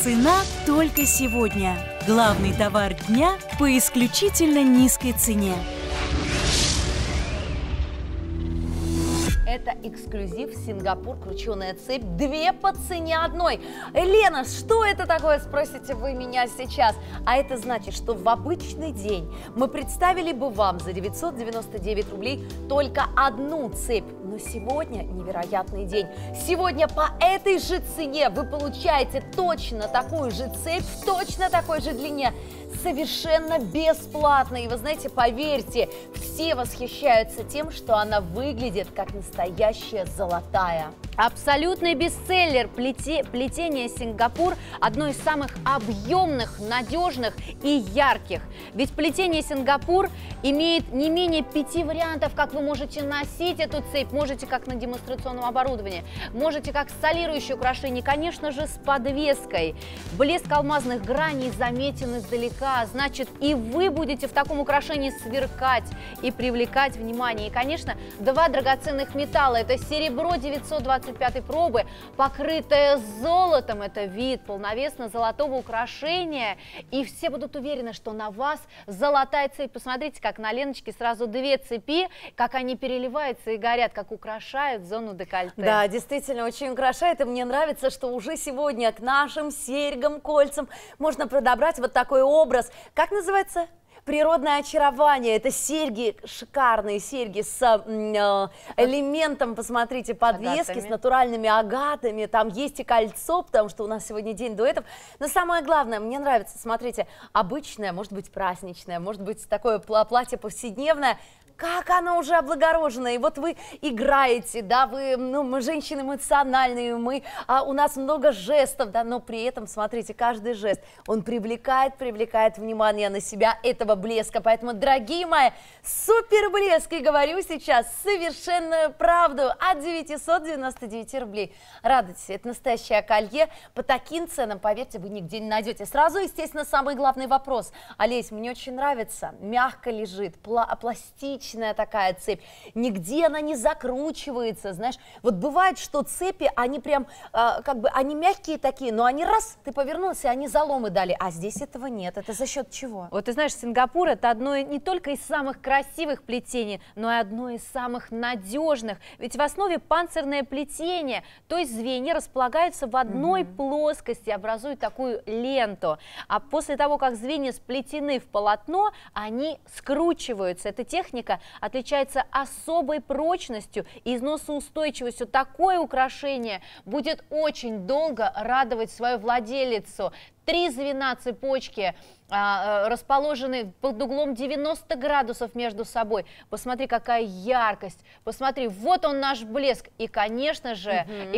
Цена только сегодня. Главный товар дня по исключительно низкой цене. Это эксклюзив Сингапур, крученая цепь, 2 по цене одной. Лена, что это такое, спросите вы меня сейчас? А это значит, что в обычный день мы представили бы вам за 999 рублей только одну цепь. Но сегодня невероятный день. Сегодня по этой же цене вы получаете точно такую же цепь в точно такой же длине. Совершенно бесплатно. И вы знаете, поверьте, все восхищаются тем, что она выглядит как настоящая золотая. Абсолютный бестселлер плетение Сингапур – одно из самых объемных, надежных и ярких. Ведь плетение Сингапур имеет не менее 5 вариантов, как вы можете носить эту цепь. Можете как на демонстрационном оборудовании, можете как солирующее украшение, конечно же, с подвеской. Блеск алмазных граней заметен издалека, значит, и вы будете в таком украшении сверкать и привлекать внимание. И, конечно, 2 драгоценных металла – это серебро 925 пробы, покрытое золотом. Это вид полновесно-золотого украшения. И все будут уверены, что на вас золотая цепь. Посмотрите, как на Леночке сразу 2 цепи, как они переливаются и горят, как украшают зону декольте. Да, действительно, очень украшает. И мне нравится, что уже сегодня к нашим серьгам, кольцам можно подобрать вот такой образ. Как называется? Природное очарование. Это серьги, шикарные серьги с элементом, посмотрите, подвески, агатами, с натуральными агатами. Там есть и кольцо, потому что у нас сегодня день дуэтов. Но самое главное, мне нравится, смотрите, обычное, может быть праздничное, может быть такое платье повседневное. Как оно уже облагорожено, и вот вы играете, да, мы женщины эмоциональные, у нас много жестов, да, но при этом, смотрите, каждый жест, он привлекает внимание на себя этого блеска, поэтому, дорогие мои, супер блеск, и говорю сейчас совершенную правду, от 999 рублей. Радуйтесь, это настоящее колье, по таким ценам, поверьте, вы нигде не найдете. Сразу, естественно, самый главный вопрос. Олесь, мне очень нравится, мягко лежит, пластично, такая цепь, нигде она не закручивается, знаешь, вот бывает, что цепи, они прям, как бы, они мягкие такие, но они раз, ты повернулся, и они заломы дали, а здесь этого нет, это за счет чего? Вот ты знаешь, Сингапур это одно не только из самых красивых плетений, но и одно из самых надежных, ведь в основе панцирное плетение, то есть звенья располагаются в одной плоскости, образуют такую ленту, а после того, как звенья сплетены в полотно, они скручиваются, эта техника отличается особой прочностью и износоустойчивостью. Такое украшение будет очень долго радовать свою владелицу. 3 звена цепочки расположены под углом 90 градусов между собой. Посмотри, какая яркость. Посмотри, вот он наш блеск. И, конечно же,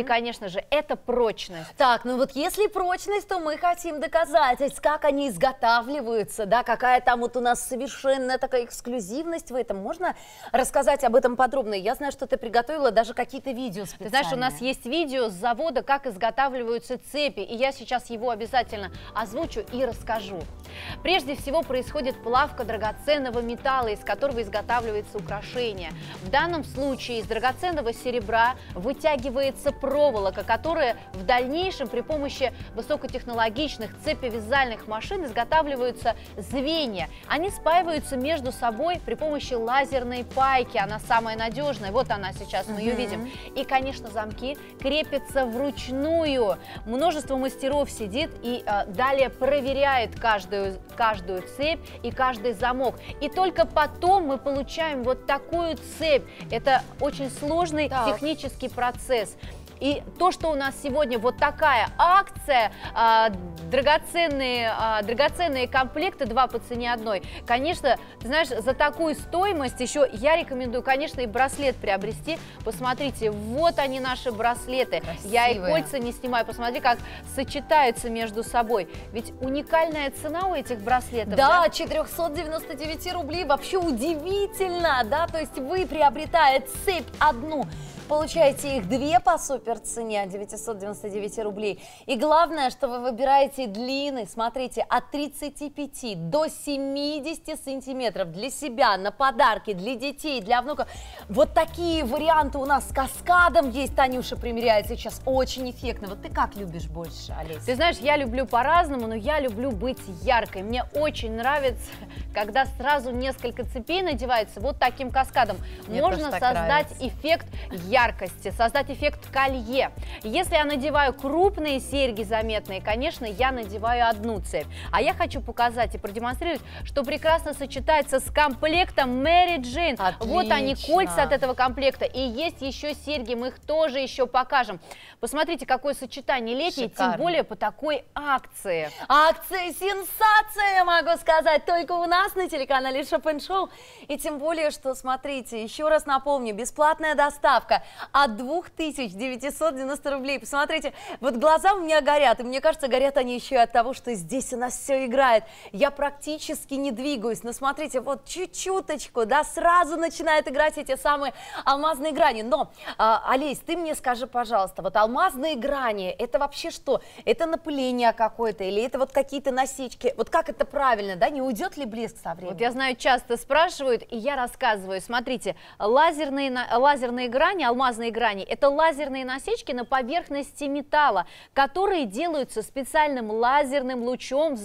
это прочность. Так, ну вот если прочность, то мы хотим доказательств, как они изготавливаются, да, какая там вот у нас совершенно такая эксклюзивность в этом. Можно рассказать об этом подробно? Я знаю, что ты приготовила даже какие-то видео специальные. Ты знаешь, у нас есть видео с завода, как изготавливаются цепи, и я сейчас его обязательно озвучу и расскажу. Прежде всего происходит плавка драгоценного металла, из которого изготавливается украшение. В данном случае из драгоценного серебра вытягивается проволока, которая в дальнейшем при помощи высокотехнологичных цепевязальных машин изготавливаются звенья. Они спаиваются между собой при помощи лазерной пайки. Она самая надежная. Вот она сейчас, мы ее видим. И, конечно, замки крепятся вручную. Множество мастеров сидит и далее проверяет каждую цепь и каждый замок. И только потом мы получаем вот такую цепь. Это очень сложный технический процесс. И то, что у нас сегодня вот такая акция, драгоценные комплекты 2 по цене одной, конечно, ты знаешь, за такую стоимость еще я рекомендую, конечно, и браслет приобрести. Посмотрите, вот они наши браслеты. Красивые. Я и кольца не снимаю, посмотри, как сочетаются между собой. Ведь уникальная цена у этих браслетов. Да, 499 рублей, вообще удивительно, да, то есть вы, приобретая цепь одну, Получаете их две по супер цене, 999 рублей. И главное, что вы выбираете длины, смотрите, от 35 до 70 сантиметров для себя, на подарки, для детей, для внуков. Вот такие варианты у нас с каскадом есть. Танюша примеряет сейчас, очень эффектно. Вот ты как любишь больше, Олеся? Ты знаешь, я люблю по-разному, но я люблю быть яркой. Мне очень нравится, когда сразу несколько цепей надевается вот таким каскадом. Мне Можно тоже так создать нравится. эффект яркости, создать эффект колье. Если я надеваю крупные серьги заметные, конечно, я надеваю одну цепь. А я хочу показать и продемонстрировать, что прекрасно сочетается с комплектом Мэри Джейн. Вот они, Отлично. кольца от этого комплекта. И есть еще серьги, мы их тоже еще покажем. Посмотрите, какое сочетание летнее, Шикарно. тем более по такой акции. Акция сенсация, могу сказать, только у нас на телеканале Шопен Шоу. И тем более, что, смотрите, еще раз напомню, бесплатная доставка от 2990 рублей. Посмотрите, вот глаза у меня горят, и мне кажется, горят они еще и от того, что здесь у нас все играет. Я практически не двигаюсь, но смотрите, вот чуть-чуточку, да, сразу начинают играть эти самые алмазные грани. Но, Олесь, ты мне скажи, пожалуйста, вот алмазные грани, это вообще что? Это напыление какое-то или это вот какие-то насечки? Вот как это правильно, да? Не уйдет ли блеск со временем? Вот я знаю, часто спрашивают, и я рассказываю. Смотрите, лазерные грани, алмазные грани, это лазерные насечки на поверхности металла, которые делаются специальным лазерным лучом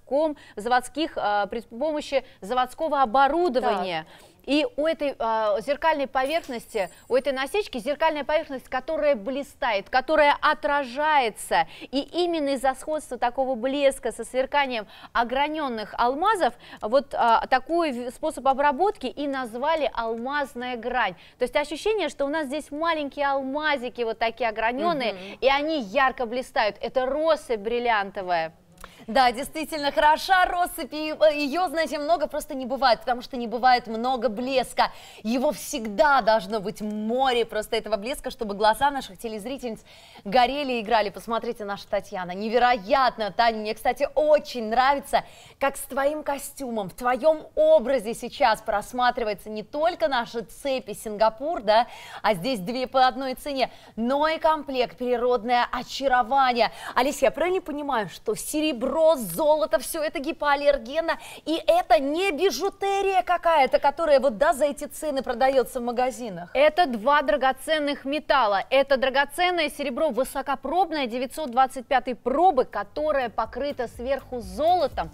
при помощи заводского оборудования. И у этой зеркальной поверхности, у этой насечки зеркальная поверхность, которая блистает, которая отражается. И именно из-за сходства такого блеска со сверканием ограненных алмазов, вот такой способ обработки и назвали алмазная грань. То есть ощущение, что у нас здесь маленькие алмазики вот такие ограненные, и они ярко блистают. Это россыпь бриллиантовая. Да, действительно, хороша россыпь, и ее, знаете, много просто не бывает, потому что не бывает много блеска. Его всегда должно быть море просто этого блеска, чтобы глаза наших телезрительниц горели и играли. Посмотрите, наша Татьяна, невероятно, Таня, мне, кстати, очень нравится, как с твоим костюмом, в твоем образе сейчас просматривается не только наши цепи Сингапур, да, а здесь две по одной цене, но и комплект природное очарование. Олеся, я правильно понимаю, что серебро, золото, все это гипоаллергенно, и это не бижутерия какая-то, которая вот, да, за эти цены продается в магазинах? Это два драгоценных металла. Это драгоценное серебро высокопробное 925 пробы, которое покрыто сверху золотом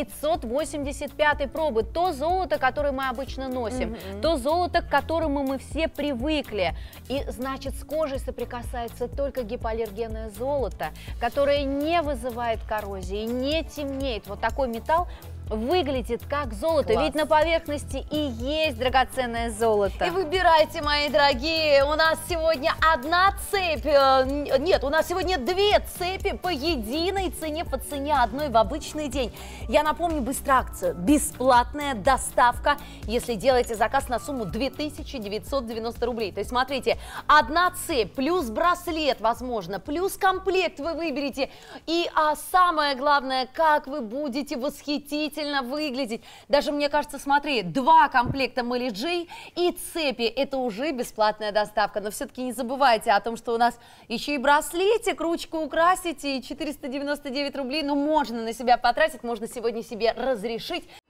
585 пробы. То золото, которое мы обычно носим, то золото, к которому мы все привыкли. И значит, с кожей соприкасается только гипоаллергенное золото, которое не вызывает коррозии, не темнеет. Вот такой металл выглядит как золото, Класс. ведь на поверхности и есть драгоценное золото. И выбирайте, мои дорогие, у нас сегодня одна цепь, нет, у нас сегодня две цепи по единой цене, по цене одной в обычный день. Я напомню быстро акцию: бесплатная доставка, если делаете заказ на сумму 2990 рублей. То есть, смотрите, одна цепь плюс браслет, возможно, плюс комплект вы выберете. И самое главное, как вы будете восхитительно выглядеть. Даже, мне кажется, смотри, два комплекта Мэри Джей и цепи, это уже бесплатная доставка. Но все-таки не забывайте о том, что у нас еще и браслетик, ручку украсите, и 499 рублей, но можно на себя потратить, можно сегодня себе разрешить.